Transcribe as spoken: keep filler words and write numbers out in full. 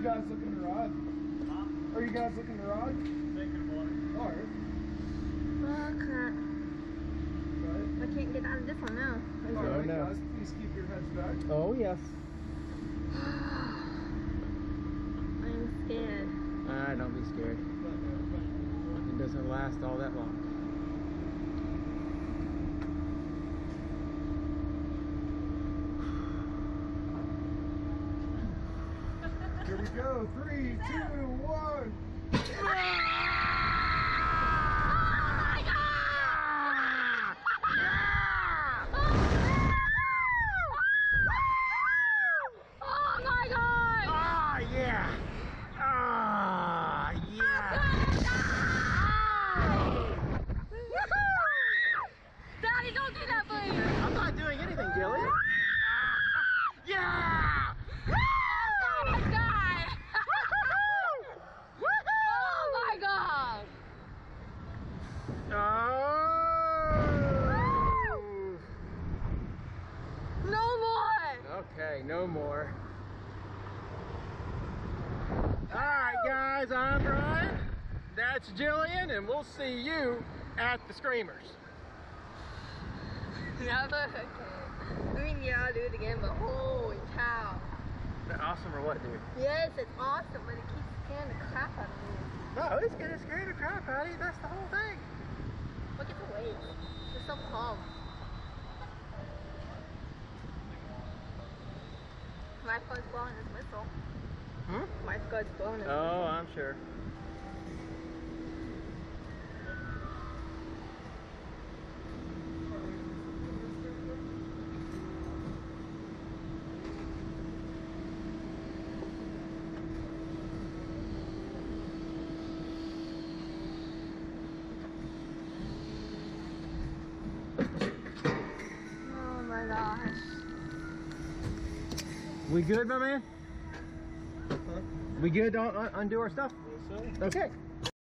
guys looking to ride? Huh? Are you guys looking to ride? Thinking about it. Alright. Well, I can't. What? I can't get out of this one now. Alright, no. Guys, please keep your heads back. Oh, yes. I'm scared. Ah, don't be scared. It doesn't last all that long. Here we go. Three, two, one. Okay, no more. Alright guys, I'm Brian, that's Jillian, and we'll see you at the Screamers. Yeah, but okay. I mean, yeah, I'll do it again, but holy cow. Is that awesome or what, dude? Yes, it's awesome, but it keeps scaring the crap out of me. No, it's gonna scare the crap out of you, that's the whole thing. Look at the waves. They're so calm. Lifeguard's blowing his whistle. Hmm? Lifeguard's blowing his Oh, whistle. I'm sure. Oh my gosh. We good, my man? Huh? We good to un undo our stuff? Yes, sir. Okay.